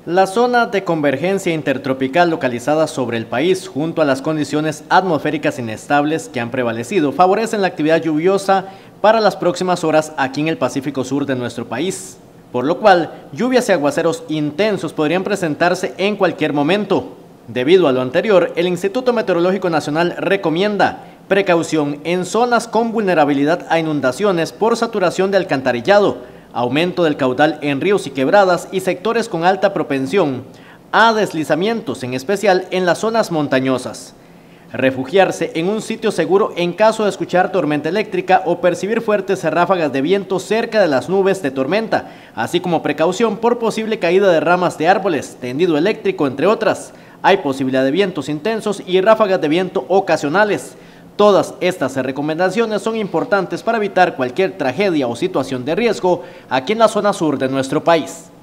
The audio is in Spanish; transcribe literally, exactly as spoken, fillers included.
La zona de convergencia intertropical localizada sobre el país, junto a las condiciones atmosféricas inestables que han prevalecido, favorecen la actividad lluviosa para las próximas horas aquí en el Pacífico Sur de nuestro país, por lo cual lluvias y aguaceros intensos podrían presentarse en cualquier momento. Debido a lo anterior, el Instituto Meteorológico Nacional recomienda precaución en zonas con vulnerabilidad a inundaciones por saturación de alcantarillado, aumento del caudal en ríos y quebradas y sectores con alta propensión a deslizamientos, en especial en las zonas montañosas. Refugiarse en un sitio seguro en caso de escuchar tormenta eléctrica o percibir fuertes ráfagas de viento cerca de las nubes de tormenta, así como precaución por posible caída de ramas de árboles, tendido eléctrico, entre otras. Hay posibilidad de vientos intensos y ráfagas de viento ocasionales. Todas estas recomendaciones son importantes para evitar cualquier tragedia o situación de riesgo aquí en la zona sur de nuestro país.